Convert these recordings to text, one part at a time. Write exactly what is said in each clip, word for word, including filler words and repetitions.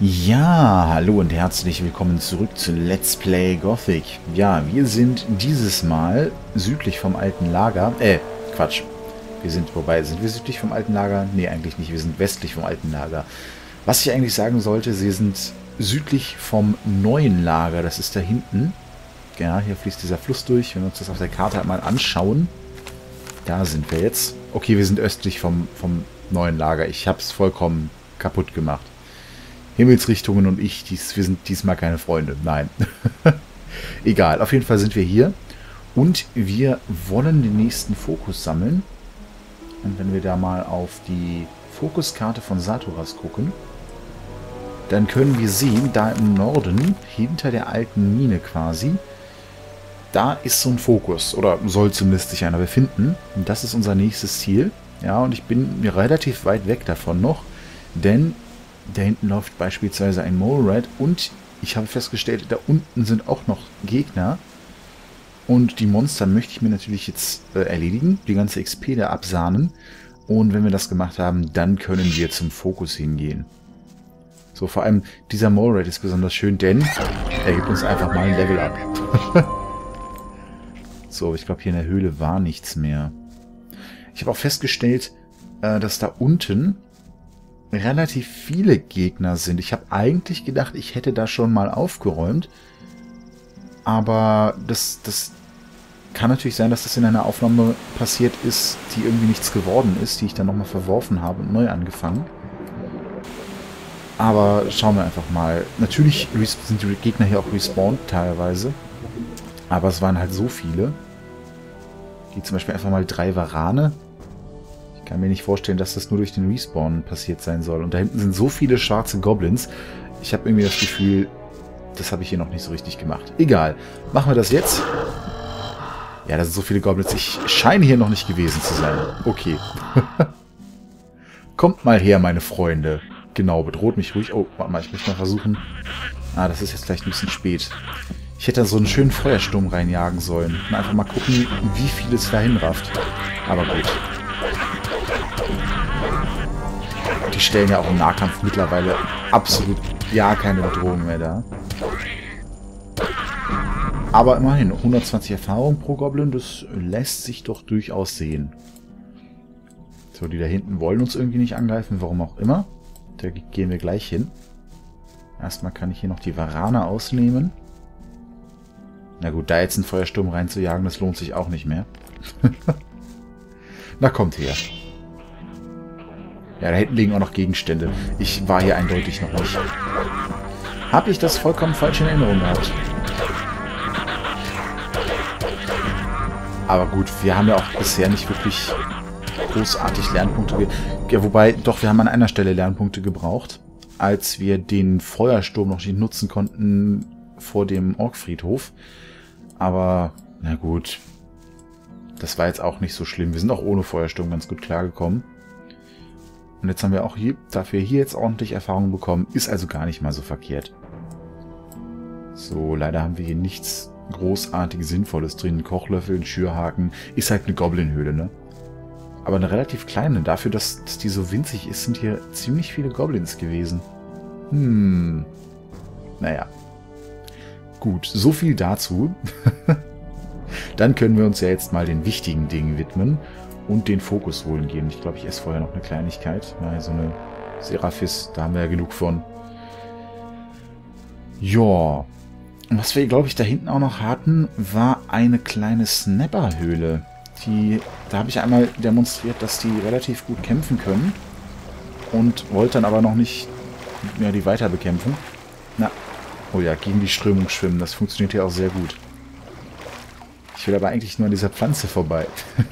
Ja, hallo und herzlich willkommen zurück zu Let's Play Gothic. Ja, wir sind dieses Mal südlich vom alten Lager. Äh, Quatsch. Wir sind, wobei, sind wir südlich vom alten Lager? Nee, eigentlich nicht. Wir sind westlich vom alten Lager. Was ich eigentlich sagen sollte, sie sind südlich vom neuen Lager. Das ist da hinten. Ja, hier fließt dieser Fluss durch. Wenn wir uns das auf der Karte einmal anschauen. Da sind wir jetzt. Okay, wir sind östlich vom, vom neuen Lager. Ich habe es vollkommen kaputt gemacht. Himmelsrichtungen und ich, dies, wir sind diesmal keine Freunde. Nein. Egal, auf jeden Fall sind wir hier. Und wir wollen den nächsten Fokus sammeln. Und wenn wir da mal auf die Fokuskarte von Saturas gucken, dann können wir sehen, da im Norden, hinter der alten Mine quasi, da ist so ein Fokus. Oder soll zumindest sich einer befinden. Und das ist unser nächstes Ziel. Ja, und ich bin relativ weit weg davon noch. Denn da hinten läuft beispielsweise ein Mole Rat und ich habe festgestellt, da unten sind auch noch Gegner. Und die Monster möchte ich mir natürlich jetzt äh, erledigen, die ganze X P da absahnen. Und wenn wir das gemacht haben, dann können wir zum Fokus hingehen. So, vor allem dieser Mole Rat ist besonders schön, denn er gibt uns einfach mal ein Level up. So, ich glaube hier in der Höhle war nichts mehr. Ich habe auch festgestellt, äh, dass da unten relativ viele Gegner sind. Ich habe eigentlich gedacht, ich hätte da schon mal aufgeräumt. Aber das, das kann natürlich sein, dass das in einer Aufnahme passiert ist, die irgendwie nichts geworden ist, die ich dann nochmal verworfen habe und neu angefangen. Aber schauen wir einfach mal. Natürlich sind die Gegner hier auch respawned teilweise. Aber es waren halt so viele. Hier zum Beispiel einfach mal drei Varane. Ich kann mir nicht vorstellen, dass das nur durch den Respawn passiert sein soll. Und da hinten sind so viele schwarze Goblins. Ich habe irgendwie das Gefühl, das habe ich hier noch nicht so richtig gemacht. Egal. Machen wir das jetzt. Ja, da sind so viele Goblins. Ich scheine hier noch nicht gewesen zu sein. Okay. Kommt mal her, meine Freunde. Genau, bedroht mich ruhig. Oh, warte mal, ich möchte mal versuchen. Ah, das ist jetzt vielleicht ein bisschen spät. Ich hätte da so einen schönen Feuersturm reinjagen sollen. Und einfach mal gucken, wie viel es dahin rafft. Aber gut. Die stellen ja auch im Nahkampf mittlerweile absolut ja keine Bedrohung mehr dar. Aber immerhin, hundertzwanzig Erfahrung pro Goblin, das lässt sich doch durchaus sehen. So, die da hinten wollen uns irgendwie nicht angreifen, warum auch immer. Da gehen wir gleich hin. Erstmal kann ich hier noch die Varane ausnehmen. Na gut, da jetzt einen Feuersturm reinzujagen, das lohnt sich auch nicht mehr. Na, kommt her. Ja, da hinten liegen auch noch Gegenstände. Ich war hier eindeutig noch nicht. Habe ich das vollkommen falsch in Erinnerung gehabt. Aber gut, wir haben ja auch bisher nicht wirklich großartig Lernpunkte ge... Ja, wobei, doch, wir haben an einer Stelle Lernpunkte gebraucht, als wir den Feuersturm noch nicht nutzen konnten vor dem Orkfriedhof. Aber, na gut, das war jetzt auch nicht so schlimm. Wir sind auch ohne Feuersturm ganz gut klargekommen. Und jetzt haben wir auch hier, dafür hier jetzt ordentlich Erfahrung bekommen. Ist also gar nicht mal so verkehrt. So, leider haben wir hier nichts großartig Sinnvolles drin. Kochlöffel, ein Schürhaken. Ist halt eine Goblin-Höhle, ne? Aber eine relativ kleine. Dafür, dass, dass die so winzig ist, sind hier ziemlich viele Goblins gewesen. Hm. Naja. Gut, so viel dazu. Dann können wir uns ja jetzt mal den wichtigen Dingen widmen. Und den Fokus holen gehen. Ich glaube, ich esse vorher noch eine Kleinigkeit. Ja, so eine Seraphis, da haben wir ja genug von. Ja. Und was wir, glaube ich, da hinten auch noch hatten, war eine kleine Snapper-Höhle. Die, da habe ich einmal demonstriert, dass die relativ gut kämpfen können. Und wollte dann aber noch nicht ja, die weiter bekämpfen. Na, oh ja, gegen die Strömung schwimmen. Das funktioniert ja auch sehr gut. Ich will aber eigentlich nur an dieser Pflanze vorbei.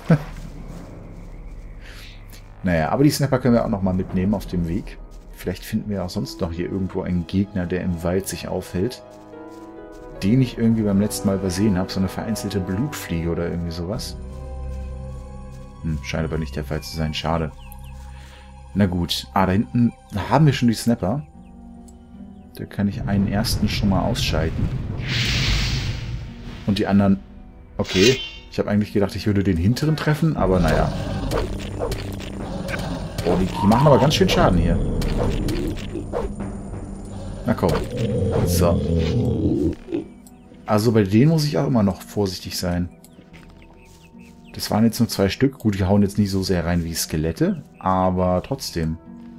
Naja, aber die Snapper können wir auch nochmal mitnehmen auf dem Weg. Vielleicht finden wir auch sonst noch hier irgendwo einen Gegner, der im Wald sich aufhält. Den ich irgendwie beim letzten Mal übersehen habe. So eine vereinzelte Blutfliege oder irgendwie sowas. Hm, scheint aber nicht der Fall zu sein. Schade. Na gut. Ah, da hinten haben wir schon die Snapper. Da kann ich einen ersten schon mal ausschalten. Und die anderen... Okay. Ich habe eigentlich gedacht, ich würde den hinteren treffen, aber naja. Oh, die, die machen aber ganz schön Schaden hier. Na komm. So. Also bei denen muss ich auch immer noch vorsichtig sein. Das waren jetzt nur zwei Stück. Gut, die hauen jetzt nicht so sehr rein wie Skelette, aber trotzdem.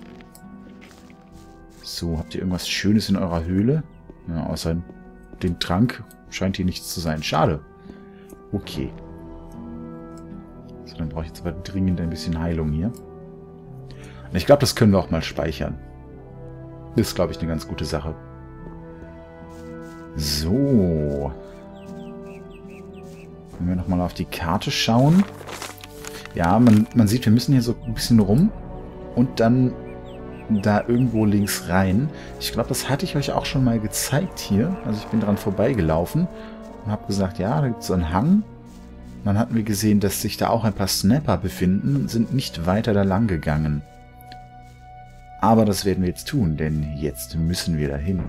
So, habt ihr irgendwas Schönes in eurer Höhle? Ja, außer den Trank scheint hier nichts zu sein. Schade. Okay. So, dann brauche ich jetzt aber dringend ein bisschen Heilung hier. Und ich glaube, das können wir auch mal speichern. Das ist, glaube ich, eine ganz gute Sache. So. Wenn wir nochmal auf die Karte schauen. Ja, man, man sieht, wir müssen hier so ein bisschen rum. Und dann da irgendwo links rein. Ich glaube, das hatte ich euch auch schon mal gezeigt hier. Also ich bin dran vorbeigelaufen und habe gesagt, ja, da gibt es so einen Hang. Dann hatten wir gesehen, dass sich da auch ein paar Snapper befinden und sind nicht weiter da lang gegangen. Aber das werden wir jetzt tun, denn jetzt müssen wir dahin.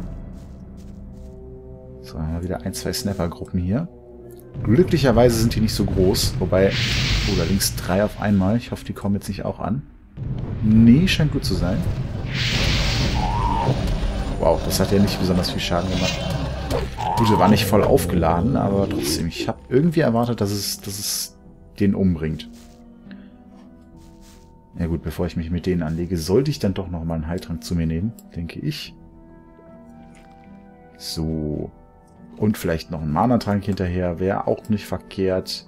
So, haben wir wieder ein, zwei Snapper-Gruppen hier. Glücklicherweise sind die nicht so groß, wobei... Oh, da links drei auf einmal. Ich hoffe, die kommen jetzt nicht auch an. Nee, scheint gut zu sein. Wow, das hat ja nicht besonders viel Schaden gemacht. Gut, er war nicht voll aufgeladen, aber trotzdem. Ich habe irgendwie erwartet, dass es, dass es den umbringt. Ja gut, bevor ich mich mit denen anlege, sollte ich dann doch nochmal einen Heiltrank zu mir nehmen, denke ich. So. Und vielleicht noch einen Mana-Trank hinterher, wäre auch nicht verkehrt.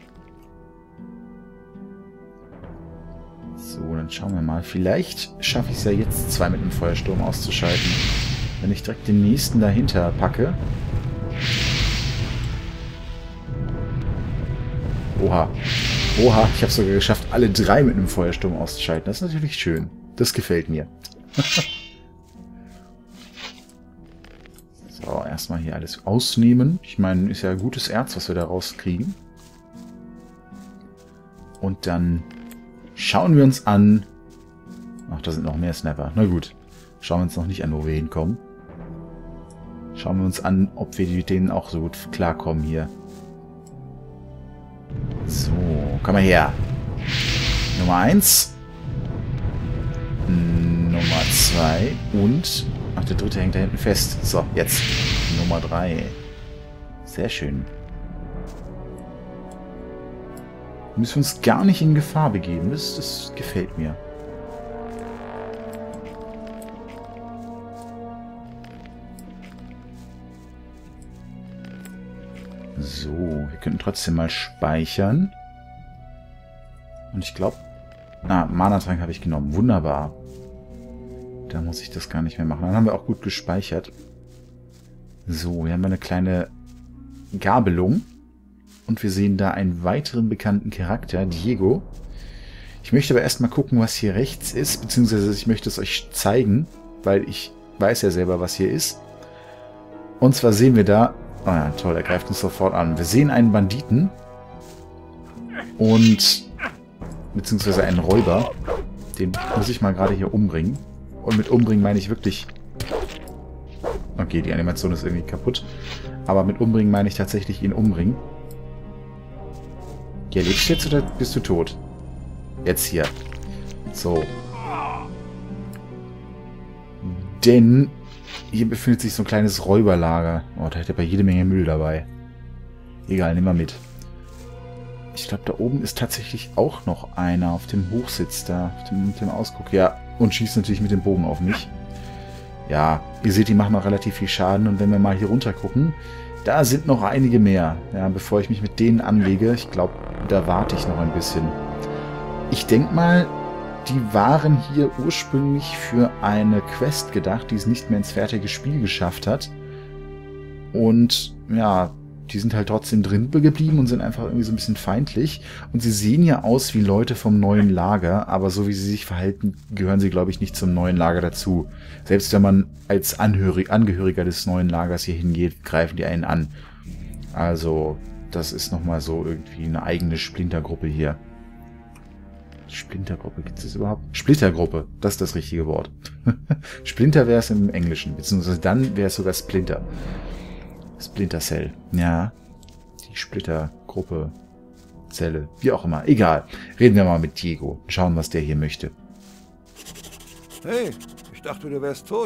So, dann schauen wir mal. Vielleicht schaffe ich es ja jetzt, zwei mit einem Feuersturm auszuschalten. Wenn ich direkt den nächsten dahinter packe. Oha. Oha, ich habe es sogar geschafft, alle drei mit einem Feuersturm auszuschalten. Das ist natürlich schön. Das gefällt mir. So, erstmal hier alles ausnehmen. Ich meine, ist ja gutes Erz, was wir da rauskriegen. Und dann schauen wir uns an. Ach, da sind noch mehr Snapper. Na gut. Schauen wir uns noch nicht an, wo wir hinkommen. Schauen wir uns an, ob wir mit denen auch so gut klarkommen hier. So, komm mal her. Nummer eins. Nummer zwei. Und... Ach, der dritte hängt da hinten fest. So, jetzt. Nummer drei. Sehr schön. Müssen wir uns gar nicht in Gefahr begeben. Das, das gefällt mir. So, wir könnten trotzdem mal speichern. Und ich glaube... Ah, Mana-Trank habe ich genommen. Wunderbar. Da muss ich das gar nicht mehr machen. Dann haben wir auch gut gespeichert. So, hier haben wir eine kleine Gabelung. Und wir sehen da einen weiteren bekannten Charakter, Diego. Ich möchte aber erstmal gucken, was hier rechts ist. Beziehungsweise ich möchte es euch zeigen, weil ich weiß ja selber, was hier ist. Und zwar sehen wir da... Oh ja, toll, er greift uns sofort an. Wir sehen einen Banditen und beziehungsweise einen Räuber. Den muss ich mal gerade hier umbringen. Und mit umbringen meine ich wirklich... Okay, die Animation ist irgendwie kaputt. Aber mit umbringen meine ich tatsächlich ihn umbringen. Ja, lebst du jetzt oder bist du tot? Jetzt hier. So. Denn... Hier befindet sich so ein kleines Räuberlager. Oh, da hätte aber jede Menge Müll dabei. Egal, nimm mal mit. Ich glaube, da oben ist tatsächlich auch noch einer auf dem Hochsitz da. Auf dem, mit dem Ausguck. Ja, und schießt natürlich mit dem Bogen auf mich. Ja, ihr seht, die machen auch relativ viel Schaden. Und wenn wir mal hier runter gucken, da sind noch einige mehr. Ja, bevor ich mich mit denen anlege, ich glaube, da warte ich noch ein bisschen. Ich denke mal... Die waren hier ursprünglich für eine Quest gedacht, die es nicht mehr ins fertige Spiel geschafft hat. Und ja, die sind halt trotzdem drin geblieben und sind einfach irgendwie so ein bisschen feindlich. Und sie sehen ja aus wie Leute vom neuen Lager, aber so wie sie sich verhalten, gehören sie, glaube ich, nicht zum neuen Lager dazu. Selbst wenn man als Anhörig, Angehöriger des neuen Lagers hier hingeht, greifen die einen an. Also, das ist nochmal so irgendwie eine eigene Splintergruppe hier. Splintergruppe, gibt es das überhaupt? Splittergruppe, das ist das richtige Wort. Splinter wäre es im Englischen, beziehungsweise dann wäre es sogar Splinter. Splinter Cell, ja. Die Splittergruppe, Zelle, wie auch immer. Egal, reden wir mal mit Diego. Schauen, was der hier möchte. Hey, ich dachte, du wärst tot.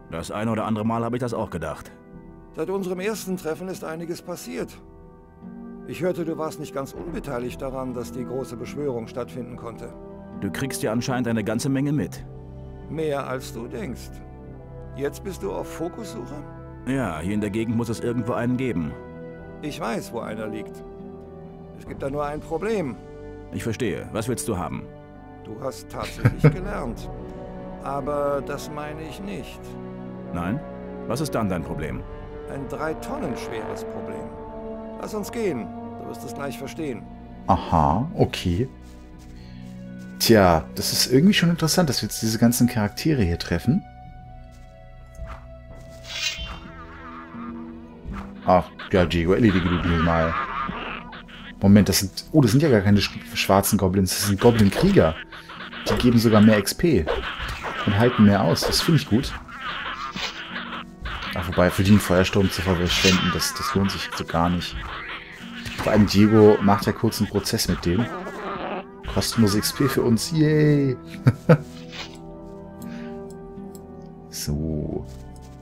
Das ein oder andere Mal habe ich das auch gedacht. Seit unserem ersten Treffen ist einiges passiert. Ich hörte, du warst nicht ganz unbeteiligt daran, dass die große Beschwörung stattfinden konnte. Du kriegst ja anscheinend eine ganze Menge mit. Mehr als du denkst. Jetzt bist du auf Fokussuche? Ja, hier in der Gegend muss es irgendwo einen geben. Ich weiß, wo einer liegt. Es gibt da nur ein Problem. Ich verstehe. Was willst du haben? Du hast tatsächlich gelernt. Aber das meine ich nicht. Nein? Was ist dann dein Problem? Ein drei Tonnen schweres Problem. Lass uns gehen. Du wirst es gleich verstehen. Aha, okay. Tja, das ist irgendwie schon interessant, dass wir jetzt diese ganzen Charaktere hier treffen. Ach, ja, Diego, erledige du die mal. Moment, das sind... Oh, das sind ja gar keine schwarzen Goblins. Das sind Goblin-Krieger. Die geben sogar mehr X P. Und halten mehr aus. Das finde ich gut. Ach, wobei, für die einen Feuersturm zu verschwenden, das, das lohnt sich so gar nicht. Vor allem Diego macht ja kurz einen Prozess mit dem. Kostenlose X P für uns. Yay! So.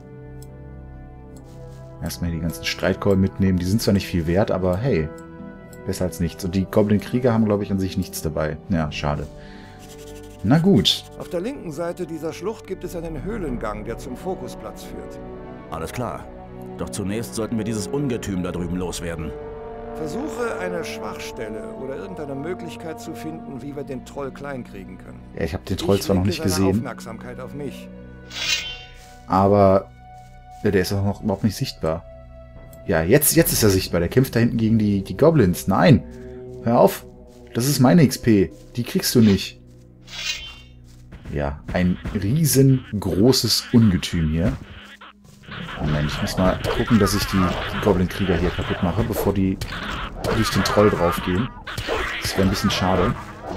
Erstmal hier die ganzen Streitkolben mitnehmen. Die sind zwar nicht viel wert, aber hey. Besser als nichts. Und die Goblin-Krieger haben, glaube ich, an sich nichts dabei. Ja, schade. Na gut. Auf der linken Seite dieser Schlucht gibt es einen Höhlengang, der zum Fokusplatz führt. Alles klar. Doch zunächst sollten wir dieses Ungetüm da drüben loswerden. Versuche eine Schwachstelle oder irgendeine Möglichkeit zu finden, wie wir den Troll kleinkriegen können. Ja, ich habe den Troll zwar noch nicht gesehen. Aufmerksamkeit auf mich. Aber ja, der ist auch noch überhaupt nicht sichtbar. Ja, jetzt, jetzt ist er sichtbar. Der kämpft da hinten gegen die, die Goblins. Nein! Hör auf! Das ist meine X P. Die kriegst du nicht. Ja, ein riesengroßes Ungetüm hier. Moment, ich muss mal gucken, dass ich die, die Goblin-Krieger hier kaputt mache, bevor die durch den Troll draufgehen. Das wäre ein bisschen schade.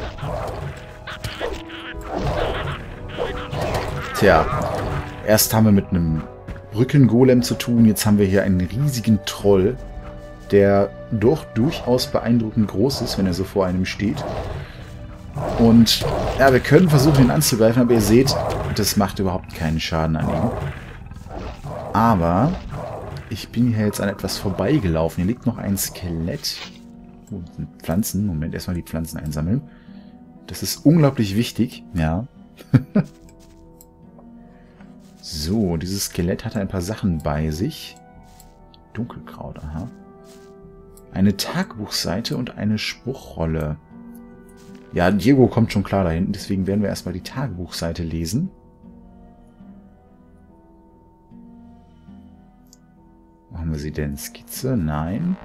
Tja, erst haben wir mit einem Brückengolem zu tun, jetzt haben wir hier einen riesigen Troll, der doch durchaus beeindruckend groß ist, wenn er so vor einem steht. Und ja, wir können versuchen, ihn anzugreifen, aber ihr seht, das macht überhaupt keinen Schaden an ihm. Aber ich bin hier jetzt an etwas vorbeigelaufen. Hier liegt noch ein Skelett. Oh, das sind Pflanzen. Moment, erstmal die Pflanzen einsammeln. Das ist unglaublich wichtig. Ja. So, dieses Skelett hatte ein paar Sachen bei sich. Dunkelkraut, aha. Eine Tagebuchseite und eine Spruchrolle. Ja, Diego kommt schon klar da hinten, deswegen werden wir erstmal die Tagebuchseite lesen. Wo haben wir sie denn? Skizze? Nein.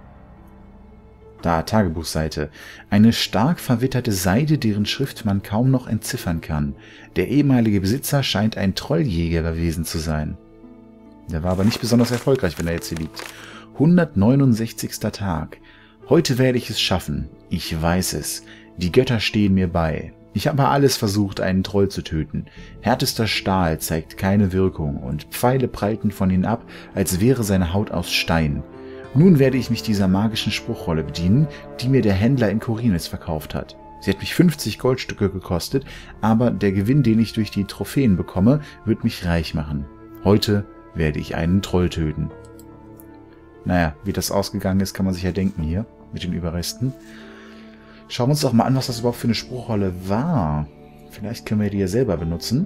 Da, Tagebuchseite. Eine stark verwitterte Seide, deren Schrift man kaum noch entziffern kann. Der ehemalige Besitzer scheint ein Trolljäger gewesen zu sein. Der war aber nicht besonders erfolgreich, wenn er jetzt hier liegt. hundertneunundsechzigster Tag. Heute werde ich es schaffen. Ich weiß es. Die Götter stehen mir bei. Ich habe alles versucht, einen Troll zu töten. Härtester Stahl zeigt keine Wirkung und Pfeile prallten von ihm ab, als wäre seine Haut aus Stein. Nun werde ich mich dieser magischen Spruchrolle bedienen, die mir der Händler in Khorinis verkauft hat. Sie hat mich fünfzig Goldstücke gekostet, aber der Gewinn, den ich durch die Trophäen bekomme, wird mich reich machen. Heute werde ich einen Troll töten. Naja, wie das ausgegangen ist, kann man sich ja denken hier, mit den Überresten. Schauen wir uns doch mal an, was das überhaupt für eine Spruchrolle war. Vielleicht können wir die ja selber benutzen.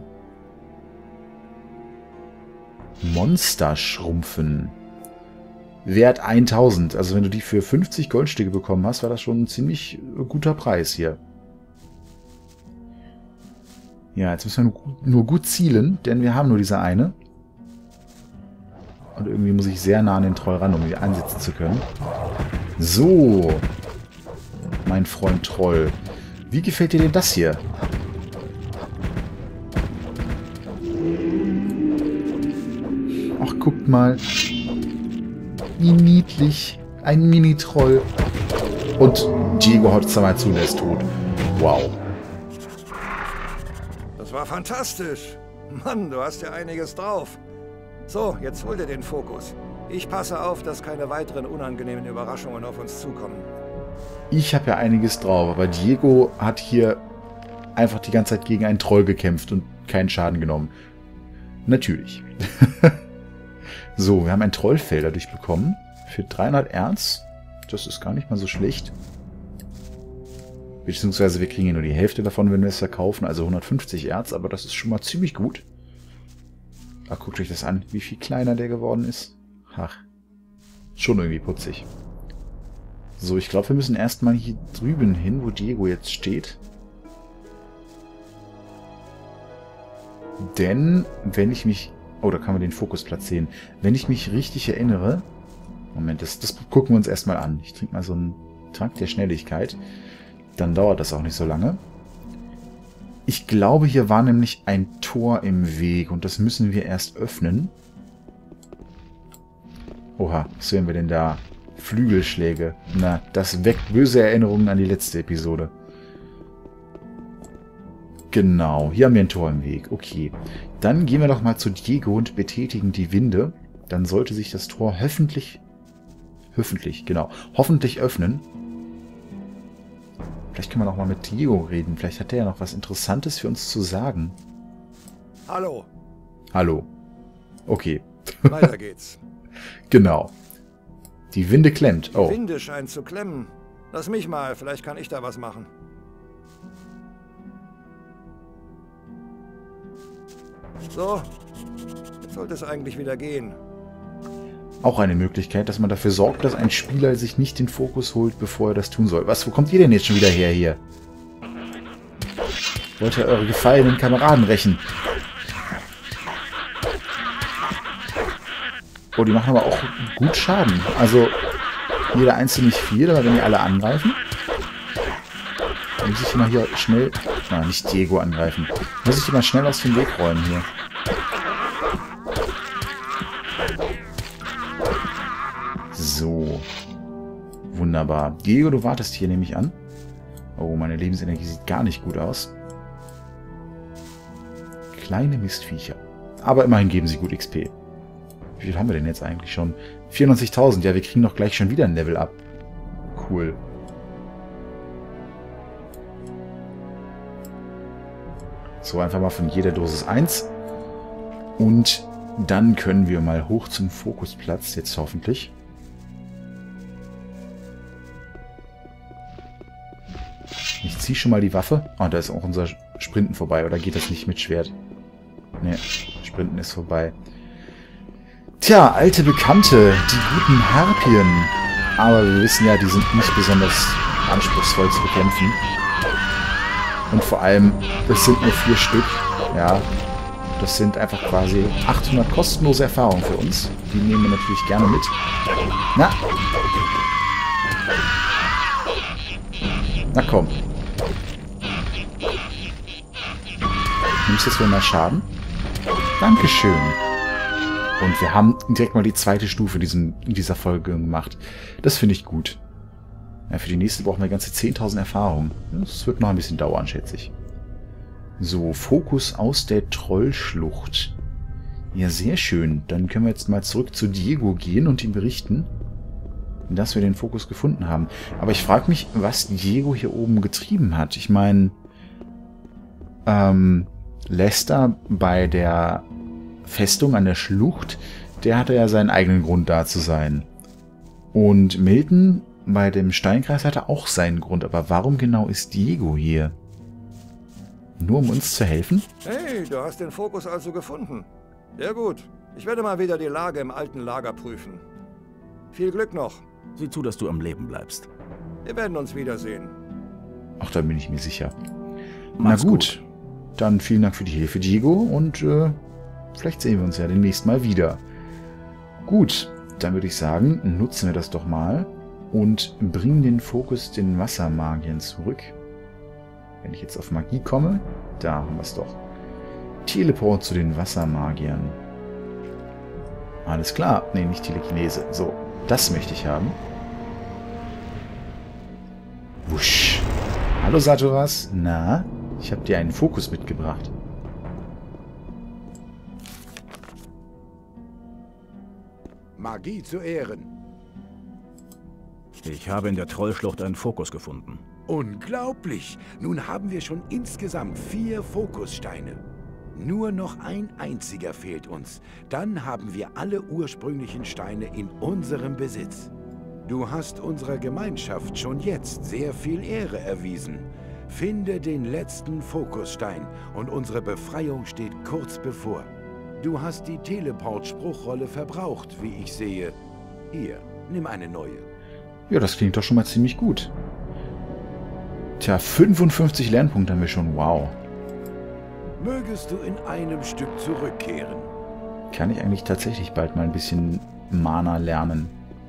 Monster schrumpfen. Wert tausend. Also wenn du die für fünfzig Goldstücke bekommen hast, war das schon ein ziemlich guter Preis hier. Ja, jetzt müssen wir nur, nur gut zielen, denn wir haben nur diese eine. Und irgendwie muss ich sehr nah an den Troll ran, um ihn ansetzen zu können. So. Mein Freund Troll. Wie gefällt dir denn das hier? Ach, guckt mal. Wie niedlich. Ein Mini-Troll. Und Diego Hotzawa zu, der ist tot. Wow. Das war fantastisch. Mann, du hast ja einiges drauf. So, jetzt hol dir den Fokus. Ich passe auf, dass keine weiteren unangenehmen Überraschungen auf uns zukommen. Ich habe ja einiges drauf, aber Diego hat hier einfach die ganze Zeit gegen einen Troll gekämpft und keinen Schaden genommen. Natürlich. So, wir haben ein Trollfell dadurch bekommen. Für dreihundert Erz. Das ist gar nicht mal so schlecht. Beziehungsweise wir kriegen ja nur die Hälfte davon, wenn wir es verkaufen. Also hundertfünfzig Erz, aber das ist schon mal ziemlich gut. Ach, guckt euch das an, wie viel kleiner der geworden ist. Ach, schon irgendwie putzig. So, ich glaube, wir müssen erstmal hier drüben hin, wo Diego jetzt steht. Denn, wenn ich mich... Oh, da kann man den Fokus platzieren. Wenn ich mich richtig erinnere... Moment, das, das gucken wir uns erstmal an. Ich trinke mal so einen Trank der Schnelligkeit. Dann dauert das auch nicht so lange. Ich glaube, hier war nämlich ein Tor im Weg. Und das müssen wir erst öffnen. Oha, was sehen wir denn da? Flügelschläge. Na, das weckt böse Erinnerungen an die letzte Episode. Genau, hier haben wir ein Tor im Weg. Okay, dann gehen wir doch mal zu Diego und betätigen die Winde. Dann sollte sich das Tor hoffentlich, hoffentlich, genau, hoffentlich öffnen. Vielleicht können wir noch mal mit Diego reden. Vielleicht hat er ja noch was Interessantes für uns zu sagen. Hallo. Hallo. Okay. Weiter geht's. Genau. Die Winde klemmt. Oh. Die Winde scheint zu klemmen. Lass mich mal, vielleicht kann ich da was machen. So, jetzt sollte es eigentlich wieder gehen. Auch eine Möglichkeit, dass man dafür sorgt, dass ein Spieler sich nicht den Fokus holt, bevor er das tun soll. Was, wo kommt ihr denn jetzt schon wieder her hier? Wollt ihr eure gefallenen Kameraden rächen? Oh, die machen aber auch gut Schaden. Also, jeder einzelne nicht viel, aber wenn die alle angreifen, dann muss ich immer hier schnell... Na, nicht Diego angreifen. Muss ich immer schnell aus dem Weg räumen hier. So. Wunderbar. Diego, du wartest hier, nehme ich an. Oh, meine Lebensenergie sieht gar nicht gut aus. Kleine Mistviecher. Aber immerhin geben sie gut X P. Wie viel haben wir denn jetzt eigentlich schon? vierundneunzigtausend. Ja, wir kriegen doch gleich schon wieder ein Level up. Cool. So, einfach mal von jeder Dosis eins. Und dann können wir mal hoch zum Fokusplatz, jetzt hoffentlich. Ich ziehe schon mal die Waffe. Ah, da ist auch unser Sprinten vorbei. Oder geht das nicht mit Schwert? Ne, Sprinten ist vorbei. Tja, alte Bekannte, die guten Harpien. Aber wir wissen ja, die sind nicht besonders anspruchsvoll zu bekämpfen. Und vor allem, das sind nur vier Stück. Ja, das sind einfach quasi achthundert kostenlose Erfahrungen für uns. Die nehmen wir natürlich gerne mit. Na. Na komm. Nimmst jetzt wohl mal Schaden? Dankeschön. Und wir haben direkt mal die zweite Stufe in dieser Folge gemacht. Das finde ich gut. Ja, für die nächste brauchen wir ganze zehntausend Erfahrungen. Das wird noch ein bisschen dauern, schätze ich. So, Fokus aus der Trollschlucht. Ja, sehr schön. Dann können wir jetzt mal zurück zu Diego gehen und ihm berichten, dass wir den Fokus gefunden haben. Aber ich frage mich, was Diego hier oben getrieben hat. Ich meine, ähm, Lester bei der Festung an der Schlucht, der hatte ja seinen eigenen Grund da zu sein. Und Milton bei dem Steinkreis hatte auch seinen Grund. Aber warum genau ist Diego hier? Nur um uns zu helfen? Hey, du hast den Fokus also gefunden. Sehr gut. Ich werde mal wieder die Lage im alten Lager prüfen. Viel Glück noch. Sieh zu, dass du am Leben bleibst. Wir werden uns wiedersehen. Ach, da bin ich mir sicher. Mach's Na gut. gut. Dann vielen Dank für die Hilfe, Diego. Und äh, vielleicht sehen wir uns ja demnächst mal wieder. Gut, dann würde ich sagen, nutzen wir das doch mal und bringen den Fokus den Wassermagiern zurück. Wenn ich jetzt auf Magie komme, da haben wir es doch. Teleport zu den Wassermagiern. Alles klar. Nee, nicht Telekinese. So, das möchte ich haben. Wusch. Hallo Saturas. Na, ich habe dir einen Fokus mitgebracht. Magie zu Ehren. Ich habe in der Trollschlucht einen Fokus gefunden. Unglaublich! Nun haben wir schon insgesamt vier Fokussteine. Nur noch ein einziger fehlt uns. Dann haben wir alle ursprünglichen Steine in unserem Besitz. Du hast unserer Gemeinschaft schon jetzt sehr viel Ehre erwiesen. Finde den letzten Fokusstein und unsere Befreiung steht kurz bevor. Du hast die Teleport-Spruchrolle verbraucht, wie ich sehe. Hier, nimm eine neue. Ja, das klingt doch schon mal ziemlich gut. Tja, fünfundfünfzig Lernpunkte haben wir schon. Wow. Mögest du in einem Stück zurückkehren? Kann ich eigentlich tatsächlich bald mal ein bisschen Mana lernen?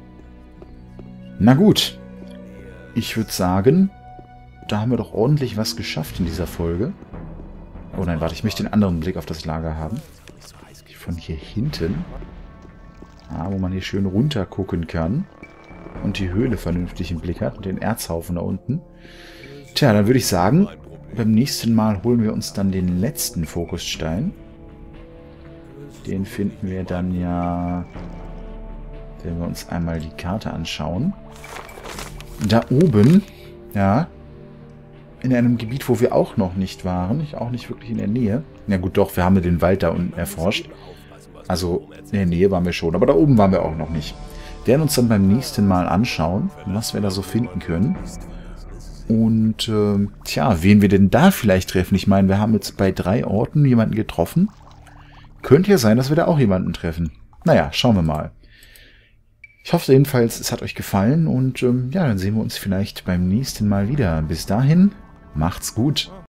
Na gut. Ich würde sagen, da haben wir doch ordentlich was geschafft in dieser Folge. Oh nein, warte, ich möchte einen anderen Blick auf das Lager haben. Von hier hinten. Ah, wo man hier schön runter gucken kann. Und die Höhle vernünftig im Blick hat. Und den Erzhaufen da unten. Tja, dann würde ich sagen, beim nächsten Mal holen wir uns dann den letzten Fokusstein. Den finden wir dann ja, wenn wir uns einmal die Karte anschauen. Da oben, ja, in einem Gebiet, wo wir auch noch nicht waren. Ich auch nicht wirklich in der Nähe. Ja gut, doch, wir haben ja den Wald da unten erforscht. Also in der Nähe waren wir schon, aber da oben waren wir auch noch nicht. Wir werden uns dann beim nächsten Mal anschauen, was wir da so finden können. Und, äh, tja, wen wir denn da vielleicht treffen? Ich meine, wir haben jetzt bei drei Orten jemanden getroffen. Könnte ja sein, dass wir da auch jemanden treffen. Naja, schauen wir mal. Ich hoffe jedenfalls, es hat euch gefallen und, ähm, ja, dann sehen wir uns vielleicht beim nächsten Mal wieder. Bis dahin, macht's gut.